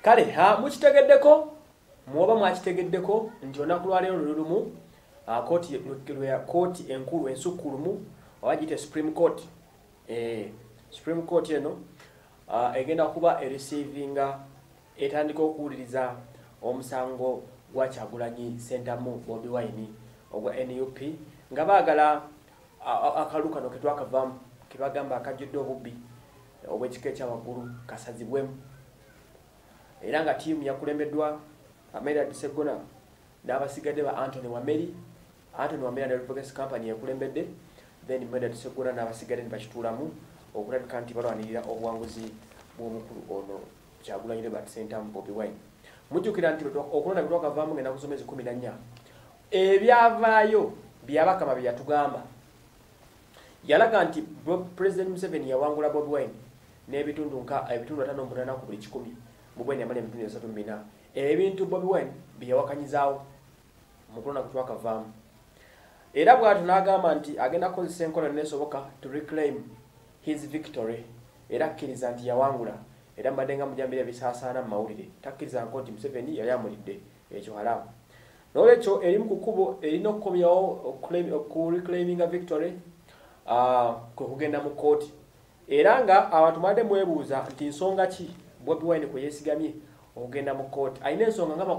kale mukitegeddeko mwoba mwakitegeddeko nti olunaku lwaleero lulumu kooti enkulu ensukkulumu oba giyite Supreme Court Supreme Court eno egenda kuba erecevinga etandika okuwuliriza omusango gwa Kyagulanyi Ssentamu Bobi Wine ogwa NUP nga baagala akalu kano ke twakavaamu ke bagamba akajjudde obubbi obw'ekika ekyawaggulu kasazibwemu era nga ttiimu yakulembeddwa Amelia Segona n'abasigadde ba Anthony Wameri and Advocacy Company yakulembedde then Amelia Segona n'abasigadde ne bakituulamu okulabika nti balwanirira obuwanguzi bw'omukulu ono Kyagulanyi Ssentamu Bobi Wine. Mujjukira nti okulonda twakavaamu ngenda kusoma 14 ebyavaayo byabakama bye yatugamba yalaga nti President Museveni yawangula Bobi Wine n'ebitundu 5.8 ku buli 100 mu bweni amale ebitundu 34 ebintu Bobi Wine byawakanyizaawo mu kulonda twakavaamu era bw'atyo n'agamba nti agenda kukozesa enkola n'esoboka to reclaim his victory era akkiriza nti yawangula era mbadde nga mujambira bisaasaana mu mawulire takkiriza nti Museveni yali amulidde ekyo halamu n'olwekyo erimu ku kkubo erina okukomyawo ku reclaiminga victory kwe kugenda mu kooti era nga abantu badde mwebuuza nti nsonga ki Bobi Wine kwe yeesigamye okugenda mu kooti alina ensonga nga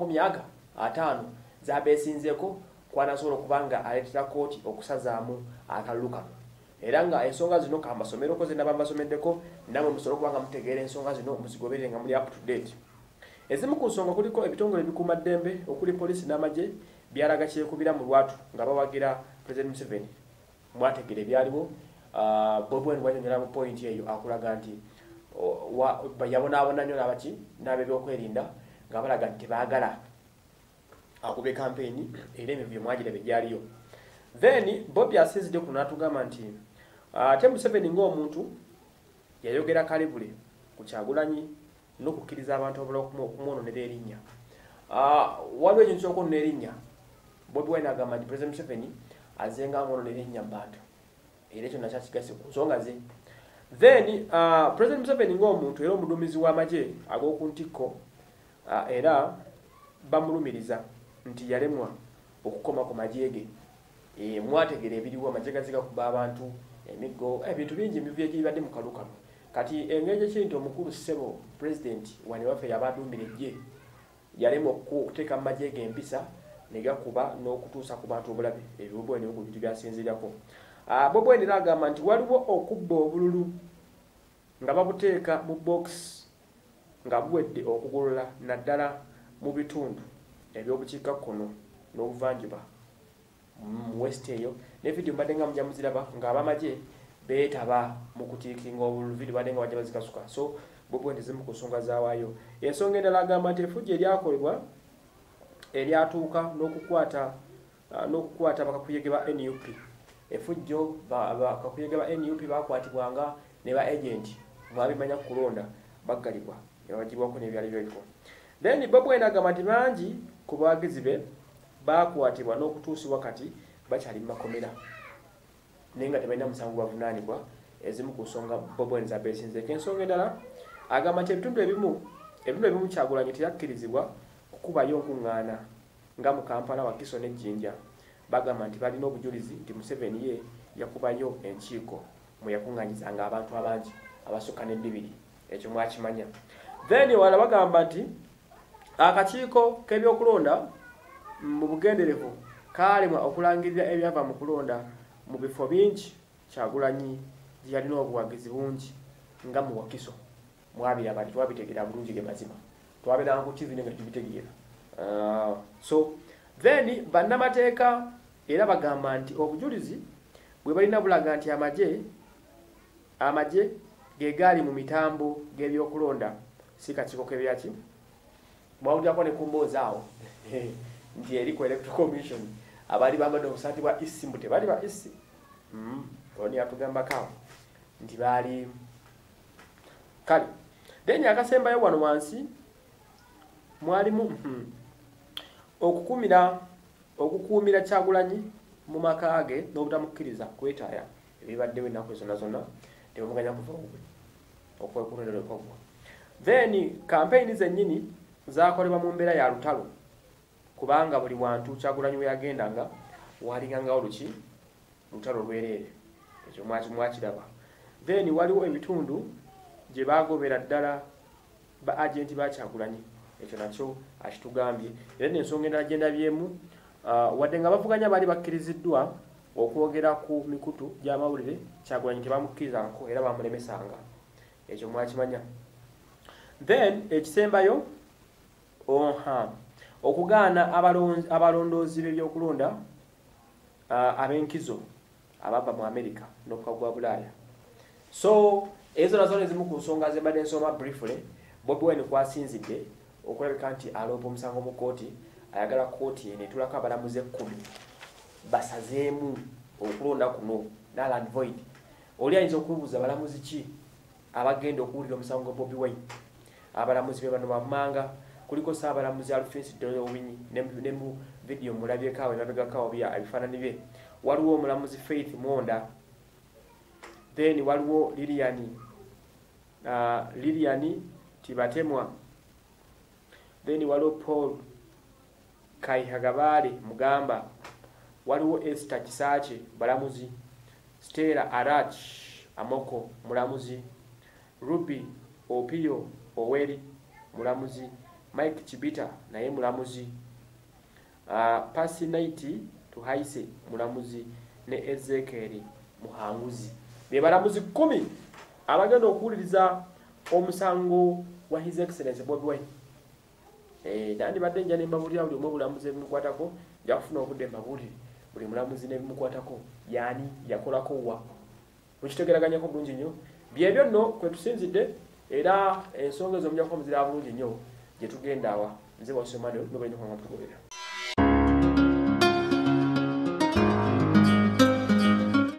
50 z'abeesinzeeko kwanasobola okubanga aleetera kooti okusazaamu akalulu kano era nga ensonga zino kamasomero ko zenaba basomeddeko namwe musobola kubanga mutegeera ensonga zino muzigoberere nga muli up to date. Ezimu ku nsonga kuliko ebitongole ebikuuma ddembe okuli poliisi n'amagye byalaga kyekubira mu lwatu nga bawagira President Museveni mwategere ebyaliwo Bobi Wine wanyonyola mu point eyo akulaga nti yabonaabona nnyo n'abaki n'ab'ebyokwerinda nga balaga nti baagala akube campaign era emivyo mwagirebe gyaliyo. Then Bobi asizidde kuno n'atugamba nti ate Museveni ng'omuntu yayogera kalibule ku Kyagulanyi n'okukkiriza abantu okumwononera erinnya. Waliwo ekintu ky'okwonona erinnya Bobi Wine agamba nti President Museveni azenga amwononera erinnya mu bantu era ekyo nakyo kigase ku nsonga ze. Then President Museveni ng'omuntu era omuduumizi w'amagye ag'oku ntikko era bamulumiriza nti yalemwa okukoma ku magye ge. Mwategera ebiriwo amagye gaziga kuba abantu emiggo ebintu bingi emivyo egibadde mu kalu kano kati engeri ekintu omukulu ssebo president wane waffe yabaduumira ejje yalemwa okuteeka mu magye ge empisa ne gakuba n'okutuusa ku bantu obulabe ebyo Bobi Wine ku bintu byasinziirako. Bobi Wine n'agamba nti waliwo okubba obululu nga babuteeka mu box nga buwedde okugolola naddala mu bitundu ebyobukiikakkono n'obuvanjuba West eyo ne video mbadde nga mujja muziraba nga abamagye beetaba mu kutiikinga obululu video badde nga bajja bazikasuka. So Bobi Wine zimu ku nsonga zaawaayo. Ensonga endala agamba nti efujjo eryakolebwa eryatuuka n'okukwata bakakuyege ba NUP. Efujjo bakakuyege ba NUP bakwatibwanga ne ba agent mwabimanya kulonda baggalibwa yabagibwako n'ebyali byoyiko. Then Bobi Wine agamba nti bangi ku bawagizi be bakwatibwa n'okutuusibwa kati bakyali mu makomera naye nga tebalina musango bavunaanibwa ezimu ku nsonga Bobi Wine z'abeesinzeeko. Ensonga endala agamba nti ebitundu ebimu Kyagulanyi teyakkirizibwa okukubayo nkuŋŋaana nga mu Kampala, Wakiso ne Jinja. Bagamba nti balina obujulizi nti Museveni ye yakubayo enkiiko mwe yakuŋŋaanyizanga abantu abangi abasukka ne 2. Ekyo mwakimanya. Then wala bagamba nti akakiiko k'ebyokulonda mu bugenderevu kaalemwa okulangirira ebyava mu kulonda mu bifo bingi Kyagulanyi gye yalina obuwagizi bungi nga mu Wakiso mwabira bali twabitegeera bulungi ge mazima twabiranga ku TV nga tubitegeera. So then bannamateeka era bagamba nti obujulizi bwe balina bulaga nti amagye ge gaali mu mitambo g'ebyokulonda si kakiiko k'ebyaki mwawulirako ne kumboozi awo nti eri ku Electoral Commission abali bambadde obusaati bwa isi mbu tebali ba isi oni atugambako awo nti baali kale. Then akasembayo wano wansi mwalimu okukuumira Kyagulanyi mu maka ge n'obutamukkiriza kwetaaya ebibaddewo ennaku zonna tebamuganya kuva okwekulondera okwaggwa. Then campaign zennyini zakolebwa mu mbeera ya lutalo kubanga buli wantu Kyagulanyi we yagendanga walinganga oluki lutalo lwereere ekyo mwakiraba. Then waliwo ebitundu gye bagobera ddala ba agenti ba Kyagulanyi ekyo nakyo akitugambye. Era n'ensonga endala gye ndabyemu wadde nga bavuganya baali bakkiriziddwa okwogera ku mikutu gy'amawulire Kyagulanyi tebamukkirizangako era bamulemesanga ekyo mwakimanya. Then ekisembayo okugaana abalondoozi b'ebyokulonda ab'enkizo abava mu America n'okugwa Bulaaya. So ezo nazo nezimu ku nsonga ze mbadde nsoma briefly. Bobi Wine kwasinzidde okulabika nti aloopa omusango mu kooti, ayagala kooti enetulako abalamuzi 10 basazeemu okulonda kuno null and void. Oli ayinza okubuuza abalamuzi ki abagenda okuwulira omusango gwa Bobi Wine? Abalamuzi be bano bammanga, kuliko saabalamuzi Alphonse Owinyi ne mu video mulabyeko awo emabegako bya ebifaananyi bye. Waliwo omulamuzi Faith Monda, then waliwo Lilian Tibatemwa, then waliwo Paul Kaihagabale Mugamba, waliwo Esther Kisache balamuzi, Stella Arach Amoko mulamuzi, Ruby Opio Oweri mulamuzi, Mike Chibita naye mulamuzi, Pasi Night Tuhaise mulamuzi ne Ezekiel Muhanguzi. Be balamuzi 10 abagenda okuwuliriza omusango wa His Excellency Bobi Wine. Nandi badde nja ne mbabulira buli omubulamuzi ebimukwatako, nja kufuna obudde mbabulire buli mulamuzi n'ebimukwatako yani yakolako wa. Mukitegeraganyako bulungi nnyo. Byebyo nno kwe tusinzidde era ensonga ezo mujja kuba muzira bulungi nnyo gye tugenda awa. Nze wasomane n'obwenye kwa mapugobera.